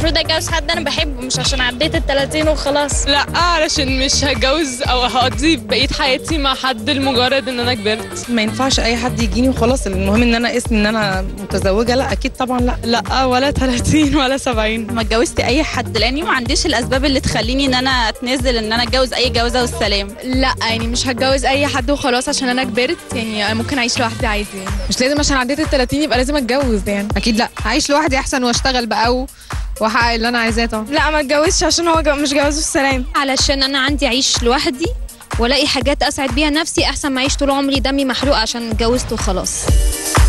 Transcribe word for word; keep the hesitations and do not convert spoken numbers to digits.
المفروض اتجوز حد انا بحبه، مش عشان عديت ال ثلاثين وخلاص. لا، علشان مش هتجوز او هقضي بقيه حياتي مع حد لمجرد ان انا كبرت. ما ينفعش اي حد يجيني وخلاص، المهم ان انا اسمي ان انا متزوجه. لا اكيد طبعا لا. لا، ولا ثلاثين ولا سبعين. ما اتجوزت اي حد لاني ما عنديش الاسباب اللي تخليني ان انا اتنازل ان انا اتجوز اي جوازه والسلام. لا يعني مش هتجوز اي حد وخلاص عشان انا كبرت، يعني انا ممكن اعيش لوحدي عادي يعني. مش لازم عشان عديت ال ثلاثين يبقى لازم اتجوز يعني. اكيد لا، هعيش لوحدي احسن واشتغل بقى واحقق اللي انا عايزاه طبعا. لا ما اتجوزش عشان هو جو... مش جواز السلام، علشان انا عندي اعيش لوحدي والاقي حاجات اسعد بيها نفسي احسن ما اعيش طول عمري دمي محروق عشان اتجوزت وخلاص.